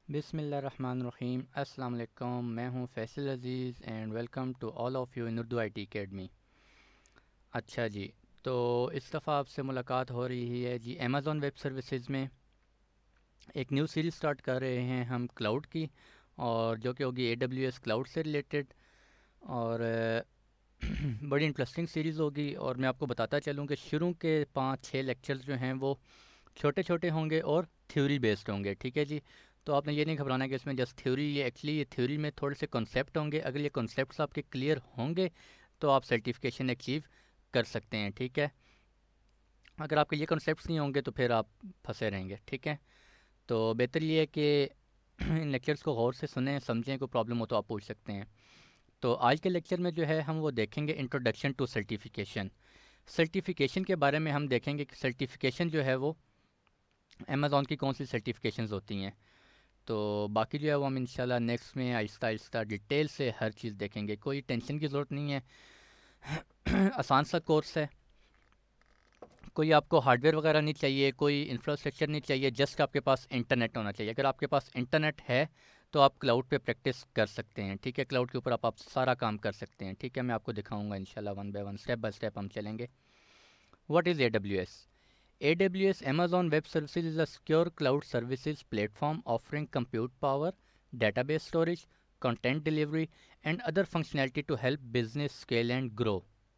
बिस्मिल्लाहिर्रहमानिर्रहीम। अस्सलाम वालेकुम। मैं हूं Faisal Aziz and welcome to all of you in Urdu IT academy. अच्छा जी, तो इस दफ़ा आपसे मुलाकात हो रही है जी अमेज़ॉन वेब सर्विसेज में। एक न्यू सीरीज़ स्टार्ट कर रहे हैं हम क्लाउड की, और जो कि होगी AWS क्लाउड से रिलेटेड। और बड़ी इंटरेस्टिंग सीरीज़ होगी। और मैं आपको बताता चलूँ कि शुरू के 5-6 लेक्चर्स जो हैं वो छोटे छोटे होंगे और थ्योरी बेस्ड होंगे। ठीक है जी। तो आपने ये नहीं घबराना कि इसमें जस्ट थ्योरी, ये एक्चुअली ये थ्योरी में थोड़े से कॉन्सेप्ट होंगे। अगर ये कॉन्सेप्ट्स आपके क्लियर होंगे तो आप सर्टिफिकेशन अचीव कर सकते हैं। ठीक है। अगर आपके ये कॉन्सेप्ट्स नहीं होंगे तो फिर आप फंसे रहेंगे। ठीक है। तो बेहतर ये है कि इन लेक्चर्स को गौर से सुने, समझें। कोई प्रॉब्लम हो तो आप पूछ सकते हैं। तो आज के लेक्चर में जो है हम वो देखेंगे इंट्रोडक्शन टू सर्टिफिकेशन। सर्टिफिकेशन के बारे में हम देखेंगे कि सर्टिफिकेशन जो है वो अमेज़ॉन की कौन सी सर्टिफिकेशंस होती हैं। तो बाकी जो है वो हम इंशाल्लाह नेक्स्ट में आहिस्ता आहिस्ता डिटेल से हर चीज़ देखेंगे। कोई टेंशन की ज़रूरत नहीं है। आसान सा कोर्स है। कोई आपको हार्डवेयर वगैरह नहीं चाहिए, कोई इंफ्रास्ट्रक्चर नहीं चाहिए, जस्ट आपके पास इंटरनेट होना चाहिए। अगर आपके पास इंटरनेट है तो आप क्लाउड पे प्रैक्टिस कर सकते हैं। ठीक है। क्लाउड के ऊपर आप सारा काम कर सकते हैं। ठीक है। मैं आपको दिखाऊंगा इंशाल्लाह one by one, step by step हम चलेंगे। What is AWS? AWS Amazon Web Services is a secure cloud services platform offering compute power, database storage, content delivery, and other functionality to help business scale and grow.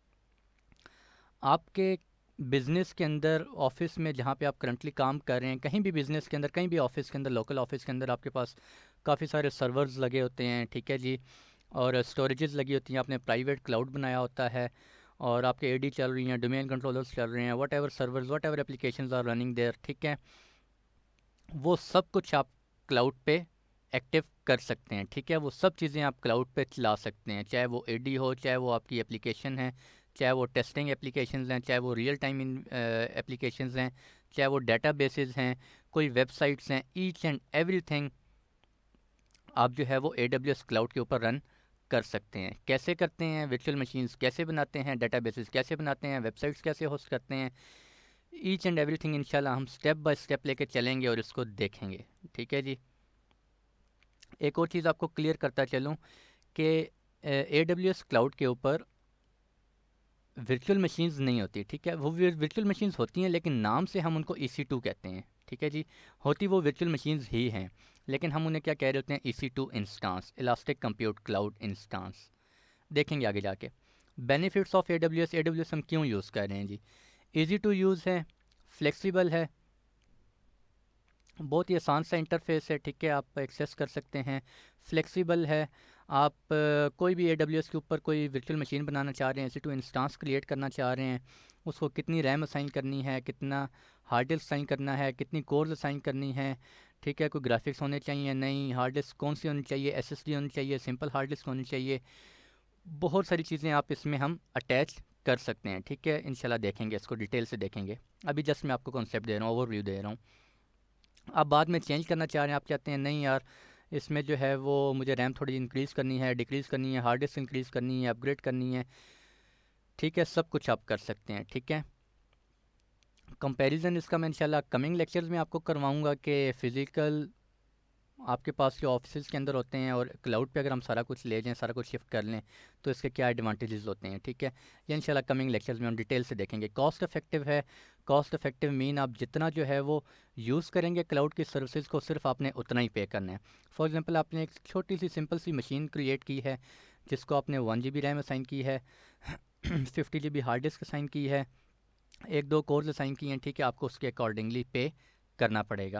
आपके business के अंदर, office में जहाँ पे आप currently काम कर रहे हैं, कहीं भी बिजनेस के अंदर, कहीं भी ऑफिस के अंदर, लोकल ऑफिस के अंदर आपके पास काफ़ी सारे सर्वर्स लगे होते हैं। ठीक है जी। और स्टोरेजेस लगी होती हैं। आपने प्राइवेट क्लाउड बनाया होता है और आपके AD चल रही हैं, डोमेन कंट्रोलर्स चल रहे हैं, whatever servers, whatever application are running there. ठीक है। वो सब कुछ आप क्लाउड पे एक्टिव कर सकते हैं। ठीक है। वो सब चीज़ें आप क्लाउड पे चला सकते हैं, चाहे वो AD हो, चाहे वो आपकी एप्लीकेशन है, चाहे वो टेस्टिंग एप्लीकेशंस हैं, चाहे वो रियल टाइम एप्लीकेशंस हैं, चाहे वो डेटा बेसिस हैं, कोई वेबसाइट्स हैं। ईच एंड एवरीथिंग आप जो है वो AWS क्लाउड के ऊपर रन कर सकते हैं। कैसे करते हैं? वर्चुअल मशीन्स कैसे बनाते हैं, डेटा बेसिस कैसे बनाते हैं, वेबसाइट्स कैसे होस्ट करते हैं, ईच एंड एवरीथिंग इंशाल्लाह हम स्टेप बाय स्टेप लेके चलेंगे और इसको देखेंगे। ठीक है जी। एक और चीज़ आपको क्लियर करता चलूँ कि AWS क्लाउड के ऊपर वर्चुअल मशीन्स नहीं होती। ठीक है। वो वर्चुअल मशीन्स होती हैं लेकिन नाम से हम उनको EC2 कहते हैं। ठीक है जी। होती वो वर्चुअल मशीन्स ही हैं लेकिन हम उन्हें क्या कह रहे होते हैं? EC2 instance, elastic compute cloud instance. देखेंगे आगे जाके। बेनिफिट्स ऑफ AWS हम क्यों यूज़ कर रहे हैं जी? ईजी टू यूज़ है, फ्लेक्सिबल है, बहुत ही आसान सा इंटरफेस है। ठीक है। आप एक्सेस कर सकते हैं। फ्लेक्सिबल है। आप कोई भी AWS के ऊपर कोई वर्चुअल मशीन बनाना चाह रहे हैं, EC2 इंस्टांस क्रिएट करना चाह रहे हैं, उसको कितनी रैम असाइन करनी है, कितना हार्ड डिस्क असाइन करना है, कितनी कोर्स असाइन करनी है। ठीक है। कोई ग्राफिक्स होने चाहिए, नहीं, हार्ड डिस्क कौन सी होनी चाहिए, SSD होनी चाहिए, सिंपल हार्ड डिस्क होनी चाहिए। बहुत सारी चीज़ें आप इसमें हम अटैच कर सकते हैं। ठीक है। इंशाल्लाह देखेंगे, इसको डिटेल से देखेंगे। अभी जस्ट मैं आपको कॉन्सेप्ट दे रहा हूँ, ओवरव्यू दे रहा हूँ। आप बाद में चेंज करना चाह रहे हैं, आप चाहते हैं नहीं यार इसमें जो है वो मुझे रैम थोड़ी इंक्रीज़ करनी है, डिक्रीज़ करनी है, हार्ड डिस्क इंक्रीज़ करनी है, अपग्रेड करनी है। ठीक है। सब कुछ आप कर सकते हैं। ठीक है। कंपैरिजन इसका मैं इंशाल्लाह कमिंग लेक्चर्स में आपको करवाऊंगा कि फ़िज़िकल आपके पास जो ऑफिस के अंदर होते हैं और क्लाउड पे अगर हम सारा कुछ ले जाएं, सारा कुछ शिफ्ट कर लें तो इसके क्या एडवांटेजेस होते हैं। ठीक है। ये इंशाल्लाह कमिंग लेक्चर्स में हम डिटेल से देखेंगे। कॉस्ट इफेक्टिव है। कॉस्ट इफेक्टिव मीन आप जितना जो है वो यूज़ करेंगे क्लाउड की सर्विसेज को, सिर्फ आपने उतना ही पे करना है। फॉर एग्जांपल आपने एक छोटी सी सिंपल सी मशीन क्रिएट की है जिसको आपने 1 GB रैम असाइन की है, 50 GB हार्ड डिस्क असाइन की है, एक दो कोर्स असाइन किए हैं। ठीक है। आपको उसके अकॉर्डिंगली पे करना पड़ेगा।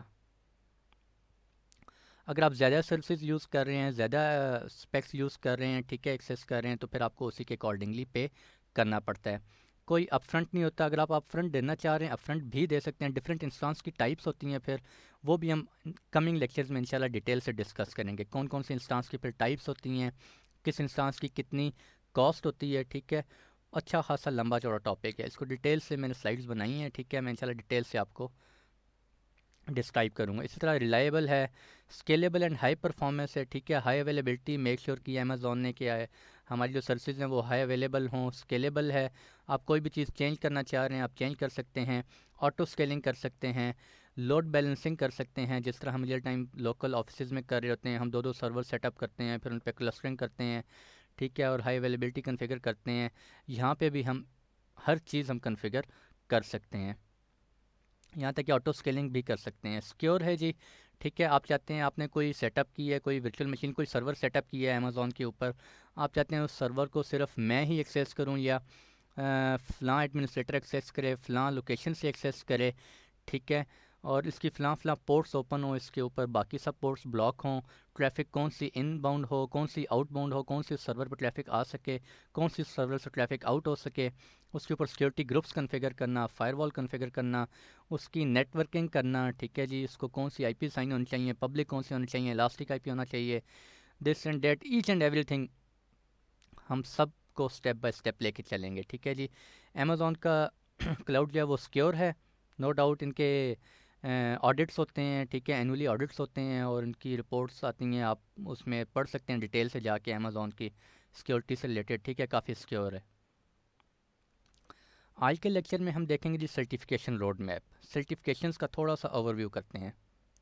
अगर आप ज़्यादा सर्विसेज यूज़ कर रहे हैं, ज़्यादा स्पेक्स यूज़ कर रहे हैं, ठीक है, एक्सेस कर रहे हैं, तो फिर आपको उसी के अकॉर्डिंगली पे करना पड़ता है। कोई अपफ्रंट नहीं होता। अगर आप अपफ्रंट देना चाह रहे हैं अपफ्रंट भी दे सकते हैं। डिफरेंट इंस्टांस की टाइप्स होती हैं, फिर वो भी हम कमिंग लेक्चर्स में इंशाल्लाह डिटेल से डिस्कस करेंगे। कौन कौन से इंस्टांस की फिर टाइप्स होती हैं, किस इंस्टांस की कितनी कॉस्ट होती है। ठीक है। अच्छा खासा लंबा चौड़ा टॉपिक है, इसको डिटेल से मैंने स्लाइड्स बनाई हैं। ठीक है। मैं इंशाल्लाह डिटेल से आपको डिस्क्राइब करूँगा। इसी तरह रिलायबल है, स्केलेबल एंड हाई परफॉर्मेंस है। ठीक है। हाई अवेलेबिलिटी मेक श्योर की अमेज़ॉन ने किया है हमारी जो सर्विसेज हैं वो हाई अवेलेबल हों। स्केलेबल है, आप कोई भी चीज़ चेंज करना चाह रहे हैं आप चेंज कर सकते हैं, ऑटो स्केलिंग कर सकते हैं। लोड बैलेंसिंग कर सकते हैं, जिस तरह हम रियल टाइम लोकल ऑफिस में कर रहे होते हैं, हम दो दो सर्वर सेटअप करते हैं, फिर उन पर क्लस्टरिंग करते हैं, ठीक है, और हाई अवेलेबिलिटी कन्फिगर करते हैं। यहाँ पे भी हम हर चीज़ हम कन्फिगर कर सकते हैं, यहाँ तक कि ऑटो स्केलिंग भी कर सकते हैं। सिक्योर है जी, ठीक है। आप चाहते हैं, आपने कोई सेटअप की है, कोई वर्चुअल मशीन, कोई सर्वर सेटअप किया है अमेज़ॉन के ऊपर, आप चाहते हैं उस सर्वर को सिर्फ मैं ही एक्सेस करूं, या फ़लाँ एडमिनिस्ट्रेटर एक्सेस करे, फ़लाँ लोकेशन से एक्सेस करे, ठीक है, और इसकी फ़लाँ फ़लाँ पोर्ट्स ओपन हो इसके ऊपर, बाकी सब पोर्ट्स ब्लॉक हों, ट्रैफ़िक कौन सी इनबाउंड हो, कौन सी आउटबाउंड हो, कौन सी सर्वर पर ट्रैफ़िक आ सके, कौन सी सर्वर से ट्रैफ़िक आउट हो सके, उसके ऊपर सिक्योरिटी ग्रुप्स कन्फिगर करना, फ़ायरवॉल कन्फिगर करना, उसकी नेटवर्किंग करना, ठीक है जी, इसको कौन सी आईपी साइन होनी चाहिए, पब्लिक कौन सी होनी चाहिए, इलास्टिक आईपी होना चाहिए, this and that, each and everything हम सब को स्टेप बाय स्टेप लेके चलेंगे, ठीक है जी। अमेज़ॉन का क्लाउड जो है वो सिक्योर है, नो डाउट। इनके ऑडिट्स होते हैं, ठीक है, एनुअली ऑडिट्स होते हैं, और इनकी रिपोर्ट्स आती हैं, आप उसमें पढ़ सकते हैं डिटेल से जाके अमेज़ॉन की सिक्योरिटी से रिलेटेड, ठीक है, काफ़ी सिक्योर है। आज के लेक्चर में हम देखेंगे जी सर्टिफिकेशन रोड मैप। सर्टिफिकेशंस का थोड़ा सा ओवरव्यू करते हैं।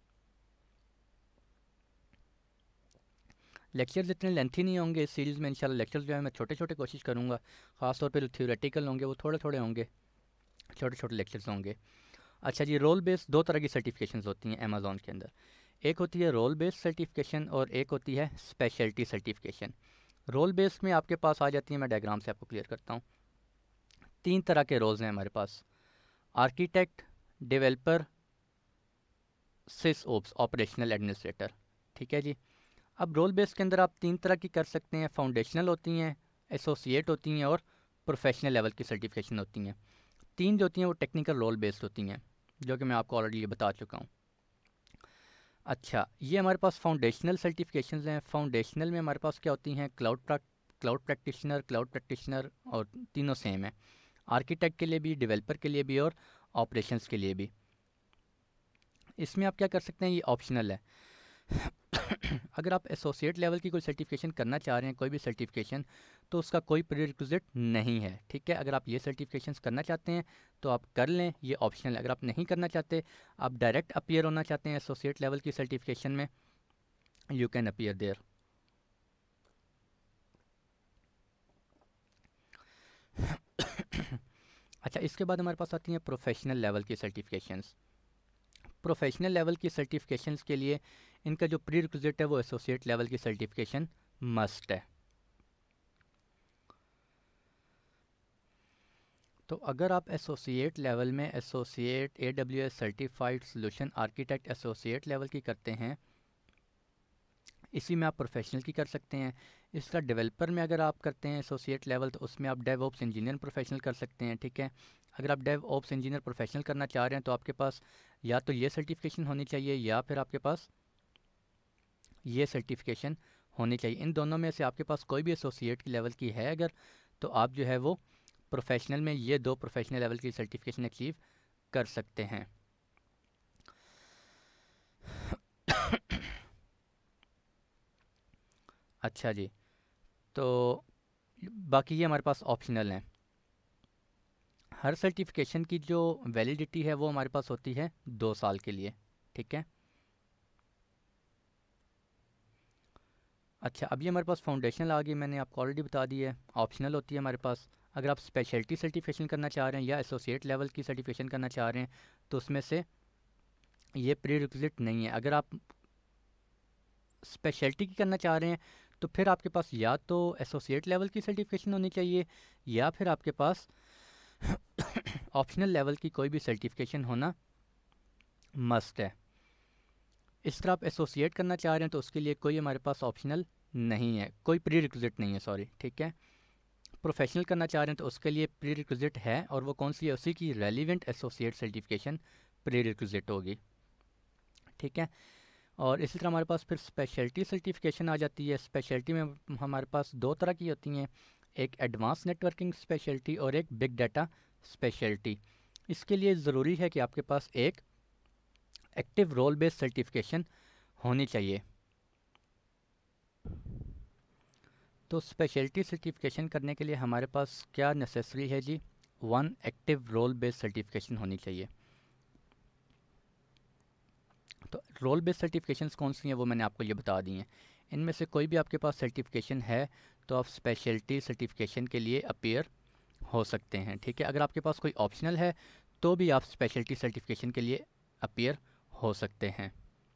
लेक्चर्स इतने लेंथी नहीं होंगे इस सीरीज़ में, इंशाल्लाह लेक्चर्स जो है मैं छोटे छोटे कोशिश करूँगा, ख़ासतौर पर थ्योरेटिकल होंगे वो थोड़े थोड़े होंगे, छोटे छोटे लेक्चर्स होंगे। अच्छा जी, रोल बेस्ड दो तरह की सर्टिफिकेशंस होती हैं अमेज़ॉन के अंदर। एक होती है रोल बेस्ड सर्टिफिकेशन और एक होती है स्पेशलिटी सर्टिफिकेशन। रोल बेस्ड में आपके पास आ जाती है, मैं डायग्राम से आपको क्लियर करता हूँ। तीन तरह के रोल्स हैं हमारे पास: architect, developer, sys ops operational administrator, ठीक है जी। अब रोल बेस के अंदर आप तीन तरह की कर सकते हैं: फाउंडेशनल होती हैं, एसोसिएट होती हैं, और प्रोफेशनल लेवल की सर्टिफिकेशन होती हैं। तीन जो होती हैं वो टेक्निकल रोल बेस्ड होती हैं, जो कि मैं आपको ऑलरेडी ये बता चुका हूँ। अच्छा, ये हमारे पास फाउंडेशनल सर्टिफिकेशंस हैं। फाउंडेशनल में हमारे पास क्या होती हैं: क्लाउड प्रैक्टिशनर, और तीनों सेम है, आर्किटेक्ट के लिए भी, डेवलपर के लिए भी, और ऑपरेशंस के लिए भी। इसमें आप क्या कर सकते हैं, ये ऑप्शनल है। अगर आप एसोसिएट लेवल की कोई सर्टिफिकेशन करना चाह रहे हैं, कोई भी सर्टिफिकेशन, तो उसका कोई प्रीरिक्विजिट नहीं है, ठीक है। अगर आप ये सर्टिफिकेशंस करना चाहते हैं तो आप कर लें, ये ऑप्शनल है। अगर आप नहीं करना चाहते, आप डायरेक्ट अपीयर होना चाहते हैं एसोसिएट लेवल की सर्टिफिकेशन में, यू कैन अपीयर देयर। अच्छा, इसके बाद हमारे पास आती हैं प्रोफेशनल लेवल की सर्टिफिकेशंस। प्रोफेशनल लेवल की सर्टिफिकेशंस के लिए इनका जो प्रीरिक्विजिट है वो एसोसिएट लेवल की सर्टिफिकेशन मस्ट है। तो अगर आप एसोसिएट लेवल में associate AWS certified solution architect associate level की करते हैं, इसी में आप प्रोफेशनल की कर सकते हैं। इस तरह डेवलपर में अगर आप करते हैं एसोसिएट लेवल, तो उसमें आप डेव ऑप्स इंजीनियर प्रोफेशनल कर सकते हैं, ठीक है। अगर आप डेव ऑप्स इंजीनियर प्रोफेशनल करना चाह रहे हैं तो आपके पास या तो ये सर्टिफिकेशन होनी चाहिए, या फिर आपके पास ये सर्टिफिकेशन होनी चाहिए। इन दोनों में से आपके पास कोई भी एसोसिएट की लेवल की है अगर, तो आप जो है वो प्रोफेशनल में ये दो प्रोफेशनल लेवल की सर्टिफिकेशन अचीव कर सकते हैं। अच्छा जी, तो बाकी ये हमारे पास ऑप्शनल हैं। हर सर्टिफिकेशन की जो वैलिडिटी है वो हमारे पास होती है 2 साल के लिए, ठीक है। अच्छा, अब ये हमारे पास फाउंडेशनल आ गई, मैंने आपको ऑलरेडी बता दी है। ऑप्शनल होती है हमारे पास। अगर आप स्पेशलिटी सर्टिफिकेशन करना चाह रहे हैं या एसोसिएट लेवल की सर्टिफिकेशन करना चाह रहे हैं, तो उसमें से ये प्री रिक्विजिट नहीं है। अगर आप स्पेशलिटी की करना चाह रहे हैं, तो फिर आपके पास या तो एसोसिएट लेवल की सर्टिफिकेशन होनी चाहिए, या फिर आपके पास ऑप्शनल लेवल की कोई भी सर्टिफिकेशन होना मस्ट है। इस तरह आप एसोसिएट करना चाह रहे हैं तो उसके लिए कोई हमारे पास ऑप्शनल नहीं है, कोई प्री रिक्विजिट नहीं है, सॉरी, ठीक है। प्रोफेशनल करना चाह रहे हैं तो उसके लिए प्री रिक्विजिट है, और वो कौन सी है, उसी की relevant associate certification prerequisite होगी, ठीक है। और इसी तरह हमारे पास फिर स्पेशलिटी सर्टिफिकेशन आ जाती है। स्पेशलिटी में हमारे पास दो तरह की होती हैं, एक एडवांस नेटवर्किंग स्पेशलिटी और एक बिग डाटा स्पेशलिटी। इसके लिए ज़रूरी है कि आपके पास एक एक्टिव रोल बेस्ड सर्टिफिकेशन होनी चाहिए। तो स्पेशलिटी सर्टिफिकेशन करने के लिए हमारे पास क्या नेसेसरी है जी, 1 एक्टिव रोल बेस्ड सर्टिफिकेशन होनी चाहिए। तो रोल बेस्ड सर्टिफिकेशंस कौन सी हैं वो मैंने आपको ये बता दी हैं। इनमें से कोई भी आपके पास सर्टिफिकेशन है तो आप स्पेशलिटी सर्टिफिकेशन के लिए अपीयर हो सकते हैं, ठीक है। अगर आपके पास कोई ऑप्शनल है तो भी आप स्पेशलिटी सर्टिफिकेशन के लिए अपीयर हो सकते हैं।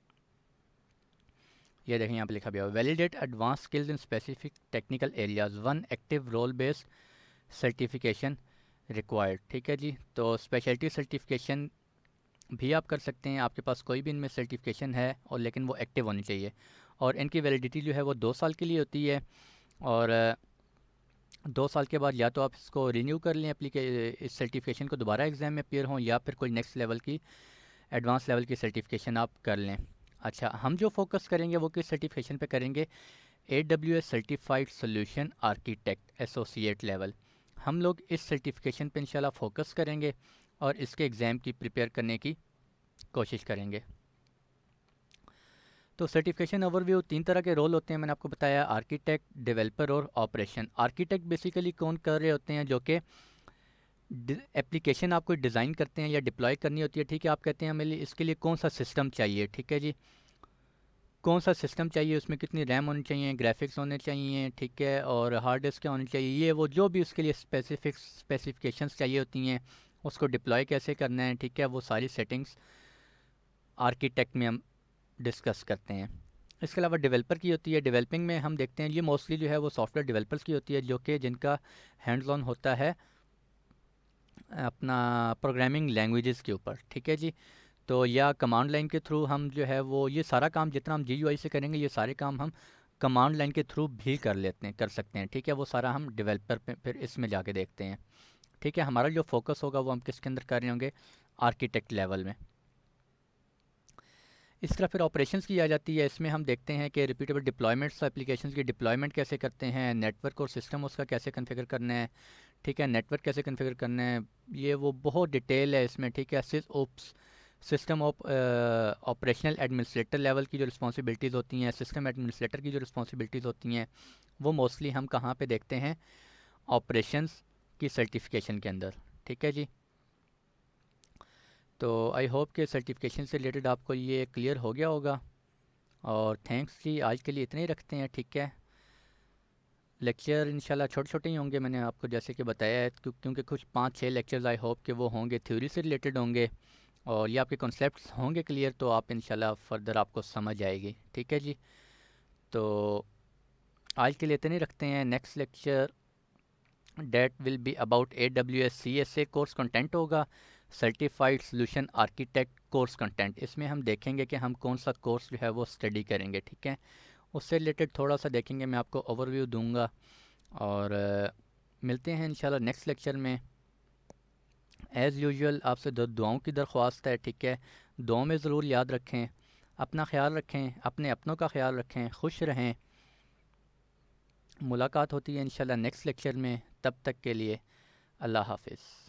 ये देखें यहाँ पे लिखा भी है validate advance skills in specific technical areas, one active role based certification required, ठीक है जी। तो स्पेशलिटी सर्टिफिकेशन भी आप कर सकते हैं, आपके पास कोई भी इनमें सर्टिफिकेशन है और लेकिन वो एक्टिव होनी चाहिए, और इनकी वैलिडिटी जो है वो 2 साल के लिए होती है। और 2 साल के बाद या तो आप इसको रिन्यू कर लें इस सर्टिफिकेशन को दोबारा एग्ज़ाम में अपीयर हों, या फिर कोई नेक्स्ट लेवल की एडवांस लेवल की सर्टिफिकेशन आप कर लें। अच्छा, हम जो फोकस करेंगे वो किस सर्टिफिकेशन पे करेंगे? AWS certified solution architect associate level. हम लोग इस सर्टिफिकेशन पे इंशाल्लाह फोकस करेंगे और इसके एग्ज़ाम की प्रिपेयर करने की कोशिश करेंगे। तो सर्टिफिकेशन ओवरव्यू 3 तरह के रोल होते हैं, मैंने आपको बताया, आर्किटेक्ट, डेवलपर और ऑपरेशन। आर्किटेक्ट बेसिकली कौन कर रहे होते हैं? जो कि एप्लीकेशन आपको डिज़ाइन करते हैं या डिप्लॉय करनी होती है, ठीक है। आप कहते हैं हमें इसके लिए कौन सा सिस्टम चाहिए, ठीक है जी, कौन सा सिस्टम चाहिए, उसमें कितनी रैम होनी चाहिए, ग्राफिक्स होने चाहिए, ठीक है, और हार्ड डिस्क क्या होनी चाहिए, ये वो जो भी उसके लिए स्पेसिफिकेशंस चाहिए होती हैं, उसको डिप्लॉय कैसे करना है, ठीक है, वो सारी सेटिंग्स आर्किटेक्ट में हम डिस्कस करते हैं। इसके अलावा डेवलपर की होती है। डेवलपिंग में हम देखते हैं ये मोस्टली जो है वो सॉफ्टवेयर डेवलपर्स की होती है, जो कि जिनका हैंड्स ऑन होता है अपना प्रोग्रामिंग लैंग्वेजेस के ऊपर, ठीक है जी। तो या कमांड लाइन के थ्रू हम जो है वो ये सारा काम जितना हम GUI से करेंगे, ये सारे काम हम कमांड लाइन के थ्रू भी कर सकते हैं, ठीक है। वो सारा हम डेवलपर पे फिर इसमें जाके देखते हैं, ठीक है। हमारा जो फोकस होगा वो हम किसके अंदर कर रहे होंगे? आर्किटेक्ट लेवल में। इस तरह फिर ऑपरेशंस की आ जाती है। इसमें हम देखते हैं कि रिपीटेबल डिप्लॉयमेंट्स, एप्लीकेशंस की डिप्लॉयमेंट कैसे करते हैं, नेटवर्क और सिस्टम उसका कैसे कॉन्फ़िगर करना है, ठीक है, नेटवर्क कैसे कॉन्फ़िगर करना है, ये वो बहुत डिटेल है इसमें, ठीक है। सिस्टम ऑपरेशनल एडमिनिस्ट्रेटर लेवल की जो रिस्पॉन्सिबिलिटीज़ होती हैं, सिस्टम एडमिनिस्ट्रेटर की जो रिस्पॉन्सिबिलिटीज़ होती हैं, वो मोस्टली हम कहाँ पे देखते हैं? ऑपरेशंस की सर्टिफिकेशन के अंदर, ठीक है जी। तो आई होप कि सर्टिफिकेशन से रिलेटेड आपको ये क्लियर हो गया होगा, और थैंक्स जी, आज के लिए इतने ही रखते हैं, ठीक है। लेक्चर इंशाल्लाह छोटे छोटे ही होंगे, मैंने आपको जैसे कि बताया है, क्योंकि कुछ 5-6 लेक्चर्स आई होप कि वो होंगे थ्योरी से रिलेटेड होंगे, और ये आपके कॉन्सेप्ट्स होंगे क्लियर, तो आप इंशाल्लाह फर्दर आपको समझ आएगी, ठीक है जी। तो आज के लिए इतने ही रखते हैं। Next lecture that will be about AWS CSA course content होगा, certified solution architect course content. इसमें हम देखेंगे कि हम कौन सा कोर्स जो है वो स्टडी करेंगे, ठीक है। उससे रिलेटेड थोड़ा सा देखेंगे, मैं आपको ओवरव्यू दूंगा, और मिलते हैं इंशाल्लाह नेक्स्ट लेक्चर में। एज़ यूजुअल आपसे दुआओं की दरख्वास्त है, ठीक है। दुआओं में ज़रूर याद रखें, अपना ख्याल रखें, अपने अपनों का ख्याल रखें, खुश रहें। मुलाकात होती है इंशाल्लाह नेक्स्ट लेक्चर में, तब तक के लिए अल्लाह हाफिज़।